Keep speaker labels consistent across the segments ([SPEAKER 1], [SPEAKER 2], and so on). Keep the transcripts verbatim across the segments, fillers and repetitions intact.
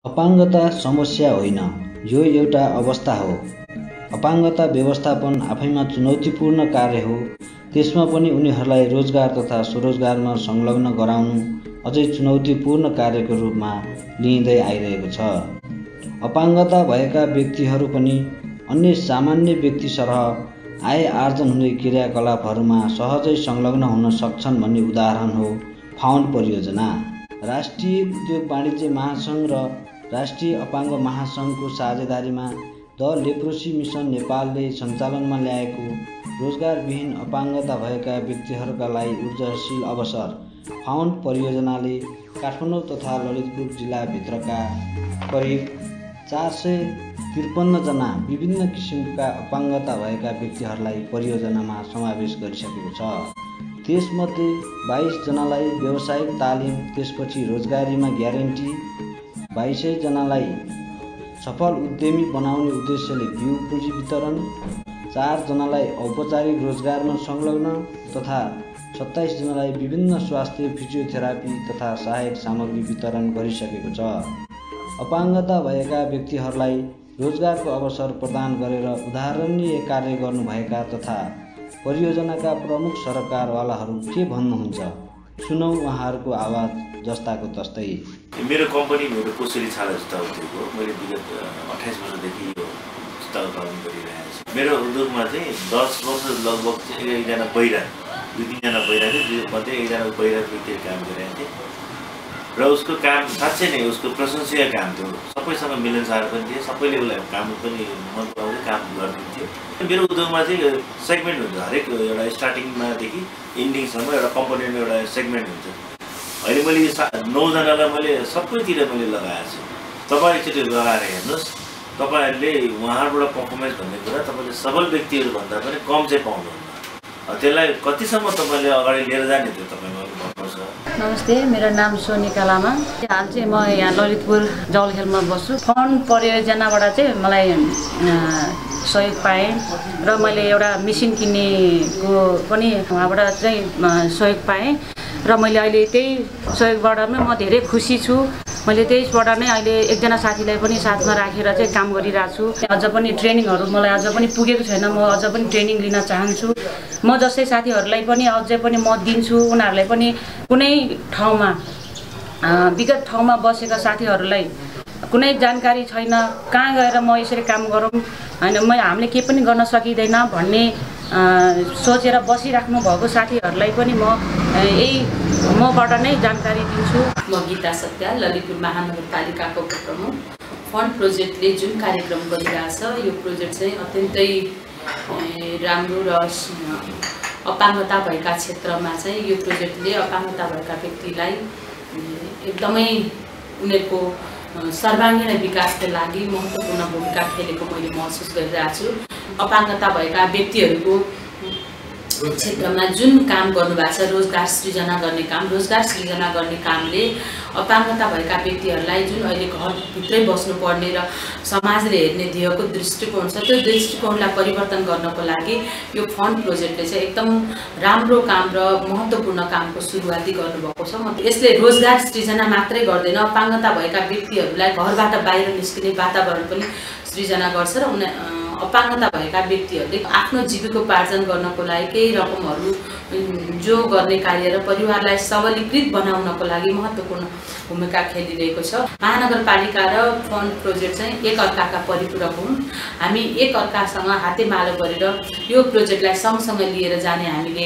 [SPEAKER 1] अपाङ्गता समस्या होइन, यो एउटा अवस्था हो। अपाङ्गता व्यवस्थापन आफैमा चुनौतीपूर्ण कार्य हो। त्यसमा पनि उनीहरूलाई रोजगार तथा स्वरोजगारमा संलग्न गराउनु अझै चुनौतीपूर्ण कार्यको रूपमा लिइँदै आइरहेको छ। अपाङ्गता भएका व्यक्तिहरू पनि अन्य सामान्य व्यक्ति सरह आय आर्जन हुने क्रियाकलापहरूमा सहजै संलग्न हुन सक्छन् भन्ने उदाहरण हो फाउन्ड परियोजना। राष्ट्रिय उद्योग वाणिज्य महासङ्घ र राष्ट्रिय अपाङ्ग महासङ्घको साझेदारीमा द लेप्रोसी मिसन नेपालले सञ्चालनमा ल्याएको रोजगारविहीन अपाङ्गता भएका व्यक्तिहरूका लागि ऊर्जाशील अवसर फाउन्ड परियोजनाले काठमाडौँ तथा ललितपुर जिल्लाभित्रका करिब चार सय त्रिपन्न जना विभिन्न किसिमका अपाङ्गता भएका व्यक्तिहरूलाई परियोजनामा समावेश गरिसकेको छ। त्यसमध्ये बाइस जनालाई व्यावसायिक तालिम, त्यसपछि रोजगारीमा ग्यारेन्टी, बाइस सय जनालाई सफल उद्यमी बनाउने उद्देश्यले बिउ पुँजी वितरण, चार जनालाई औपचारिक रोजगारमा संलग्न तथा सत्ताइस जनालाई विभिन्न स्वास्थ्य फिजियोथेरापी तथा सहायक सामग्री वितरण गरिसकेको छ। अपाङ्गता भएका व्यक्तिहरूलाई रोजगारको अवसर प्रदान गरेर उदाहरणीय कार्य गर्नुभएका तथा परियोजनाका प्रमुख सरकारवालाहरू के भन्नुहुन्छ, सुनौ उहाँहरूको आवाज जस्ताको तस्तै।
[SPEAKER 2] मेरो कम्पनी मेरो कोसेली छाला जुत्ता उद्योग हो। मैले विगत अट्ठाइस वर्षदेखि यो जुत्ता उत्पादन गरिरहेको छु। मेरो उद्योगमा चाहिँ दस वर्ष लगभग चाहिँ एकजना बहिरा दुई तिनजना बहिरा थियो, मध्ये एकजना बहिरा व्यक्तिले काम गरिरहेको थिएँ र उसको काम साँच्चै नै उसको प्रशंसनीय काम थियो। सबैसँग मिलनसार पनि थिए, सबैले उसलाई काम पनि मन पराउँदै काम गरिदिन्थ्यो। मेरो उद्योगमा चाहिँ सेगमेन्ट हुन्छ, हरेक एउटा स्टार्टिङमादेखि इन्डिङसम्म एउटा कम्पोनेन्ट एउटा सेगमेन्ट हुन्छ। अहिले मैले नौजनालाई मैले सबैतिर मैले लगाएको छु। तपाईँ एकचोटि लगाएर हेर्नुहोस्, तपाईँहरूले उहाँहरूबाट पर्फर्मेन्स भन्ने कुरा तपाईँले सबल व्यक्तिहरूभन्दा पनि कम चाहिँ पाउनुहुन्न। त्यसलाई कतिसम्म तपाईँले अगाडि लिएर जाने त्यो तपाईँमा भन्नुपर्छ।
[SPEAKER 3] नमस्ते, मेरो नाम सोनिका लामा। हाल चाहिँ म यहाँ ललितपुर जौलखेलमा बस्छु। फाउन्ड परियोजनाबाट चाहिँ मलाई सहयोग पाएँ र मैले एउटा मेसिन किन्नेको पनि उहाँबाट चाहिँ सहयोग पाएँ र मैले अहिले त्यही सहयोगबाट नै म धेरै खुसी छु। मैले त्यसबाट नै अहिले एकजना साथीलाई पनि साथमा राखेर चाहिँ काम गरिरहेको छु। अझ पनि ट्रेनिङहरू मलाई अझ पनि पुगेको छैन, म अझ पनि ट्रेनिङ लिन चाहन्छु। म जस्तै साथीहरूलाई पनि अझै पनि म दिन्छु। उनीहरूलाई पनि कुनै ठाउँमा विगत ठाउँमा बसेका साथीहरूलाई कुनै जानकारी छैन, कहाँ गएर म यसरी काम गरौँ, होइन म हामीले केही पनि गर्न सकिँदैन भन्ने सोचेर बसिराख्नु भएको साथीहरूलाई पनि म यही मबाट नै जानकारी दिन्छु।
[SPEAKER 4] म गीता सत्या, ललितपुर महानगरपालिकाको उपप्रमुख। फन्ड प्रोजेक्टले जुन कार्यक्रम गरिरहेछ यो प्रोजेक्ट चाहिँ अत्यन्तै राम्रो र अपाङ्गता भएका क्षेत्रमा चाहिँ यो प्रोजेक्टले अपाङ्गता भएका व्यक्तिलाई एकदमै उनीहरूको सर्वाङ्गीण विकासको लागि महत्त्वपूर्ण भूमिका खेलेको मैले महसुस गरिरहेको छु। अपाङ्गता भएका व्यक्तिहरूको क्षेत्रमा जुन काम गर्नुभएको छ, रोजगार सृजना गर्ने काम, रोजगार सृजना गर्ने कामले अपाङ्गता भएका व्यक्तिहरूलाई जुन अहिले घरभित्रै बस्नुपर्ने र समाजले हेर्ने ध्येयको दृष्टिकोण छ, त्यो दृष्टिकोणलाई परिवर्तन गर्नको लागि यो फन्ड प्रोजेक्टले चाहिँ एकदम राम्रो काम र महत्त्वपूर्ण कामको सुरुवाती गर्नुभएको छ। म यसले रोजगार सृजना मात्रै गर्दैन, अपाङ्गता भएका व्यक्तिहरूलाई घरबाट बाहिर निस्किने वातावरण पनि सृजना गर्छ र उनी अपाङ्गता भएका व्यक्तिहरूले आफ्नो जीविकोपार्जन गर्नको लागि केही रकमहरू जो गर्ने कार्य र परिवारलाई सबलीकृत बनाउनको लागि महत्त्वपूर्ण भूमिका खेलिरहेको छ। महानगरपालिका र फन्ड प्रोजेक्ट चाहिँ एक अर्काका परिपूरक हुन्। हामी एक अर्कासँग हातेमालो गरेर यो प्रोजेक्टलाई सँगसँगै लिएर जाने हामीले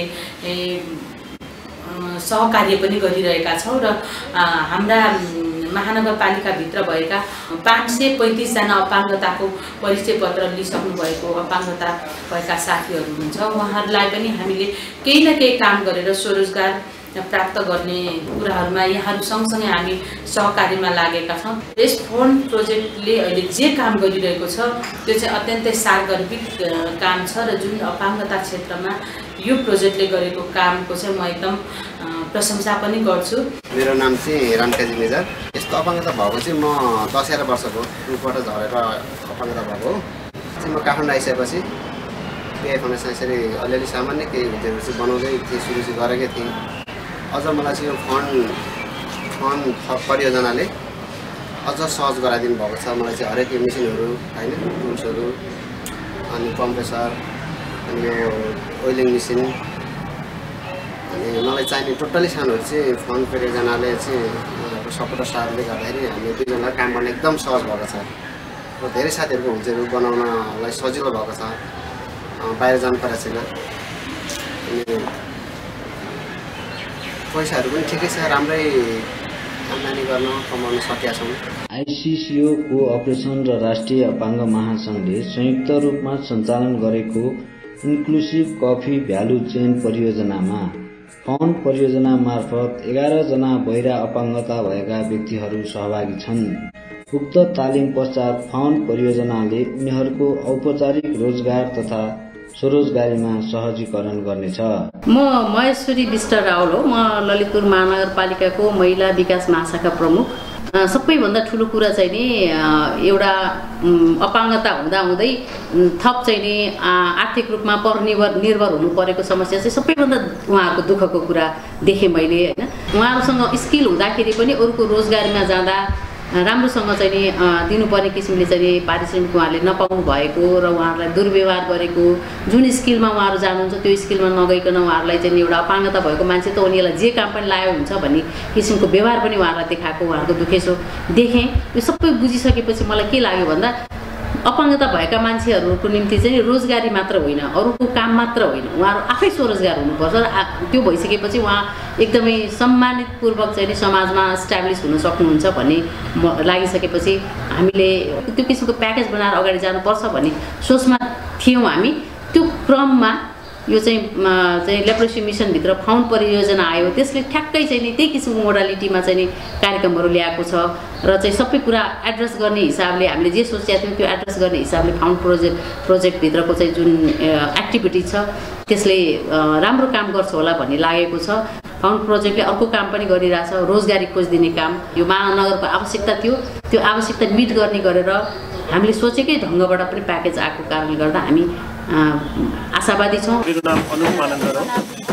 [SPEAKER 4] सहकार्य पनि गरिरहेका छौँ र हाम्रा महानगरपालिकाभित्र भएका पाँच सय पैँतिसजना अपाङ्गताको परिचय पत्र लिइसक्नु भएको अपाङ्गता भएका साथीहरू हुनुहुन्छ। उहाँहरूलाई पनि हामीले केही न केही काम गरेर स्वरोजगार प्राप्त गर्ने कुराहरूमा यहाँहरू सँगसँगै हामी सहकार्यमा लागेका छौँ। यस फन्ड प्रोजेक्टले अहिले जे काम गरिरहेको छ त्यो चाहिँ अत्यन्तै सार्वजनिक काम छ र जुन अपाङ्गता क्षेत्रमा यो प्रोजेक्टले गरेको कामको चाहिँ म एकदम प्रशंसा पनि गर्छु।
[SPEAKER 5] मेरो नाम चाहिँ रामकाजी मेजर। यस्तो अपाङ्गता भएको चाहिँ म दस एघार वर्षको रुखबाट झरेर अपाङ्गता भएको हो। चाहिँ म काठमाडौँ आइसकेपछि केही फाउन्डेसन यसरी अलिअलि सामान्य केही उद्योगहरू चाहिँ बनाउँदै थिएँ, सुरु चाहिँ गरेकै थिएँ। अझ मलाई चाहिँ यो फन्ड फन्ड परियोजनाले अझ सहज गराइदिनु भएको छ मलाई चाहिँ हरेक यो मेसिनहरू होइन टुल्सहरू अनि कम्प्रेसर अनि यो ओइलिङ मेसिन अनि मलाई चाहिने टोटल्ली सामानहरू चाहिँ फन्ड परियोजनाले चाहिँ सपोर्ट साथले गर्दाखेरि हामी दुईजनालाई काम गर्न एकदम सहज भएको छ र धेरै साथीहरूको होमस्टेहरू बनाउनलाई सजिलो भएको छ बाहिर जानु परेको छैन अनि पैसाहरू पनि ठिकै छ राम्रै आम्दानी गर्न कमाउन सकेका छौँ।
[SPEAKER 1] आइसिसिओ को अपरेसन र राष्ट्रिय अपाङ्ग महासङ्घले संयुक्त रूपमा सञ्चालन गरेको इन्क्लुसिभ कफी भ्यालु चेन परियोजनामा फाउन्ड परियोजना मार्फत एघार जना बहिरा अपाङ्गता भएका व्यक्तिहरू सहभागी छन्। उक्त तालिम पश्चात फाउन्ड परियोजनाले उनीहरूको औपचारिक रोजगार तथा स्वरोजगारीमा सहजीकरण गर्नेछ।
[SPEAKER 6] म महेश्वरी विष्ट रावल हो। म ललितपुर महानगरपालिकाको महिला विकास महाशाखा प्रमुख। सबैभन्दा ठुलो कुरा चाहिँ नि एउटा अपाङ्गता हुँदा हुँदै थप चाहिँ नि आर्थिक रूपमा परनिर्भर निर्भर हुनु परेको समस्या चाहिँ सबैभन्दा उहाँहरूको दुःखको कुरा देखेँ मैले होइन। उहाँहरूसँग स्किल हुँदाखेरि पनि अरूको रोजगारीमा जाँदा राम्रोसँग चाहिँ नि दिनुपर्ने किसिमले चाहिँ पारिश्रमिक उहाँहरूले नपाउनु भएको र उहाँहरूलाई दुर्व्यवहार गरेको जुन स्किलमा उहाँहरू जानुहुन्छ त्यो स्किलमा नगइकन उहाँहरूलाई चाहिँ एउटा अपाङ्गता भएको मान्छे त उनीहरूलाई जे काम पनि लायो हुन्छ भन्ने किसिमको व्यवहार पनि उहाँहरूलाई देखाएको उहाँहरूको दुखेसो देखेँ। यो सबै बुझिसकेपछि मलाई के लाग्यो भन्दा अपाङ्गता भएका मान्छेहरूको निम्ति चाहिँ रोजगारी मात्र होइन अरूको काम मात्र होइन उहाँहरू आफै स्वरोजगार हुनुपर्छ र त्यो भइसकेपछि उहाँ एकदमै सम्मानितपूर्वक चाहिँ समाजमा इस्टाब्लिस हुन सक्नुहुन्छ भन्ने लागिसकेपछि हामीले त्यो किसिमको प्याकेज बनाएर अगाडि जानुपर्छ भन्ने सोचमा थियौँ हामी। त्यो क्रममा यो चाहिँ चाहिँ लेप्रोसी मिसनभित्र फाउन्ड परियोजना आयो त्यसले ठ्याक्कै चाहिँ नि त्यही किसिमको मोडालिटीमा चाहिँ नि कार्यक्रमहरू ल्याएको छ र चाहिँ सबै कुरा एड्रेस गर्ने हिसाबले हामीले जे सोचेका थियौँ त्यो एड्रेस गर्ने हिसाबले फाउन्ड प्रोजेक्ट प्रोजेक्टभित्रको चाहिँ जुन एक्टिभिटी छ त्यसले राम्रो काम गर्छ होला भन्ने लागेको छ। फाउन्ड प्रोजेक्टले अर्को काम पनि गरिरहेछ रोजगारी खोजिदिने काम। यो महानगरको आवश्यकता थियो त्यो आवश्यकता मिट गर्ने गरेर हामीले सोचेकै ढङ्गबाट पनि प्याकेज आएको कारणले गर्दा हामी आशावादी छौँ।
[SPEAKER 7] मेरो नाम अनुप मानन्दर हो।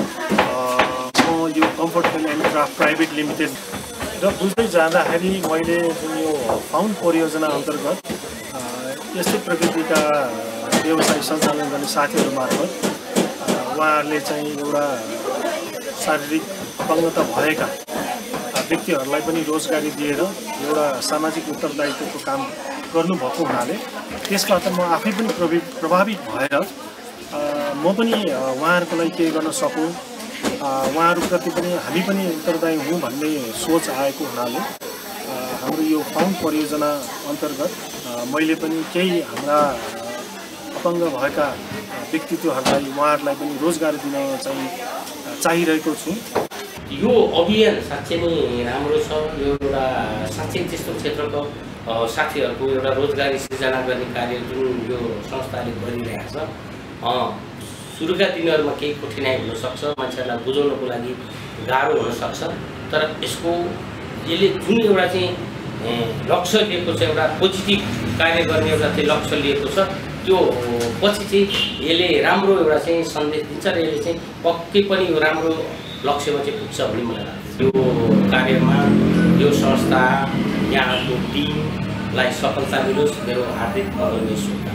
[SPEAKER 7] म यो comfort well and craft private limited र बुझ्दै जाँदाखेरि मैले जुन यो फाउन्ड परियोजना अन्तर्गत यस्तै प्रकृतिका व्यवसाय सञ्चालन गर्ने साथीहरू मार्फत उहाँहरूले चाहिँ एउटा शारीरिक अपाङ्गता भएका व्यक्तिहरूलाई पनि रोजगारी दिएर एउटा सामाजिक उत्तरदायित्वको काम गर्नुभएको हुनाले त्यसबाट म आफै पनि प्रभावित भएर म पनि उहाँहरूको लागि केही गर्न सकौँ उहाँहरूप्रति पनि हामी पनि उत्तरदायी हौँ भन्ने सोच आएको हुनाले हाम्रो यो फाउन्ड परियोजना अन्तर्गत मैले पनि केही हाम्रा अपाङ्ग भएका व्यक्तित्वहरूलाई उहाँहरूलाई पनि रोजगार दिन चाहिँ चाहिरहेको छु।
[SPEAKER 8] यो अभियान साँच्चै नै राम्रो छ। यो एउटा साँच्चै त्यस्तो क्षेत्रको साथीहरूको एउटा रोजगारी सृजना गर्ने कार्य जुन यो संस्थाले गरिरहेको छ सुरुका दिनहरूमा केही कठिनाइ हुनसक्छ मान्छेहरूलाई बुझाउनको लागि गाह्रो हुनसक्छ तर यसको यसले जुन एउटा चाहिँ लक्ष्य लिएको छ एउटा पोजिटिभ कार्य गर्ने एउटा चाहिँ लक्ष्य लिएको छ त्यो पछि चाहिँ यसले राम्रो एउटा चाहिँ सन्देश दिन्छ र यसले चाहिँ पक्कै पनि यो राम्रो लक्ष्यमा चाहिँ पुग्छ भन्ने मलाई लाग्छ। यो कार्यमा यो संस्था यहाँको टिमलाई सफलता मिलोस् मेरो हार्दिक अभिनन्दन।